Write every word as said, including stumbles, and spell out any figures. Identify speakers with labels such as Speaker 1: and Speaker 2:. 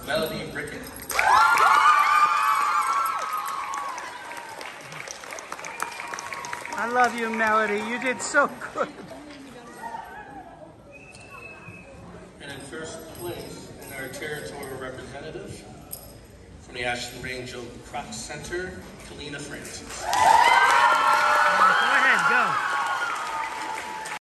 Speaker 1: Melody Brickett.
Speaker 2: I love you, Melody. You did so good.
Speaker 1: And in first place, in our territorial representative, from the Ashland Range Oak Croc Center, Kalina Francis.
Speaker 2: Go ahead, go.